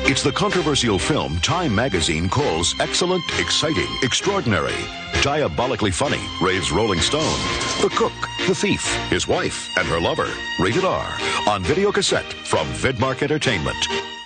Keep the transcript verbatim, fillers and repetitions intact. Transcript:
It's the controversial film Time magazine calls excellent, exciting, extraordinary, diabolically funny, raves Rolling Stone. The Cook, the Thief, his wife, and her lover. Rated R. On video cassette from Vidmark Entertainment.